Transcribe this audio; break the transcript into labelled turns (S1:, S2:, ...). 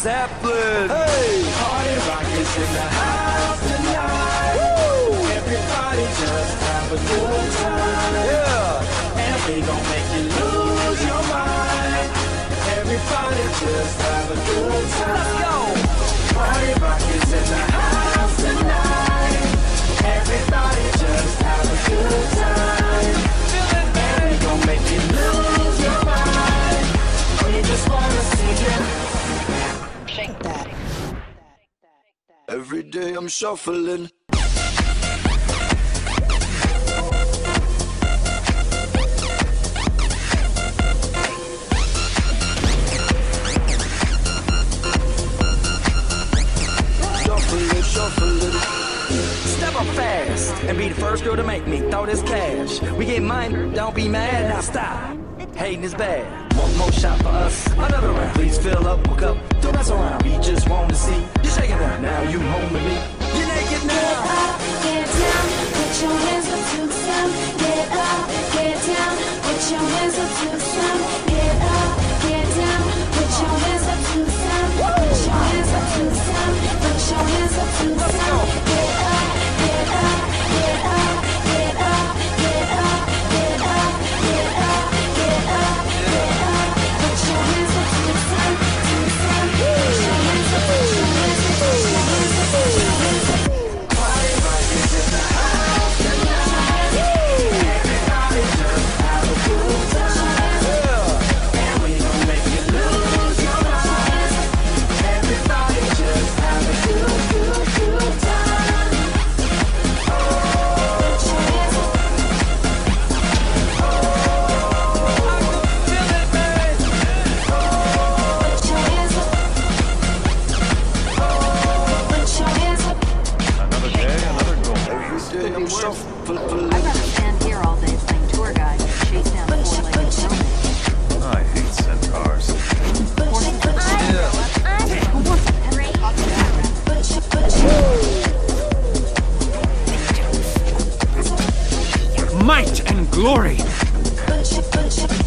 S1: Zeppelin. Hey!
S2: Party rock is in the house tonight. Woo! Everybody just have a good time.
S1: Yeah!
S2: And we gon' make you lose your mind. Everybody just have a good time.
S1: Let's go!
S2: Party rock is in the house tonight. Everybody just have a good time. And we gon' make you lose your mind. We just wanna see you
S3: shake that.
S1: Every day I'm shuffling. Shuffling. Step up fast and be the first girl to make me throw this cash. We get mine, don't be mad, now stop. Hating is bad. One more shot for us, another round. Please fill up, walk up, don't mess around. We just want to see you shaking it. Now you home with me. You're naked now.
S4: Get up, get down, put your hands up to the sound. Get up, get down, put your hands up to the sound. Get up, get down, put your hands up to the sound. Put your hands up to the sound. Put your hands up to the sound. Get up, get up, get up, get up, get up, get up, get up, get up, get up. Put your hands up to the sound, to the sound. Put your hands up, put your hands up, put your hands up, put your hands up.
S2: Party rock is in the house tonight. Everybody just have a good time. And we gon' make you lose your mind. Everybody just have a good, good, good time. Oh, put your hands up. Oh, I can feel it, man. Oh, put your hands up. Oh, put your hands up.
S5: Another day, another goal.
S1: Every day I'm shuffling.
S3: I'd rather stand here all day playing tour guide than chase down a four-legged snowman.
S5: I hate centaurs.
S6: Might and glory!
S4: Put your